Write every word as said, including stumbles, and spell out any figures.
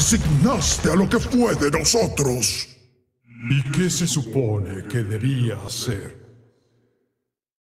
resignaste a lo que fue de nosotros. ¿Y qué se supone que debía hacer?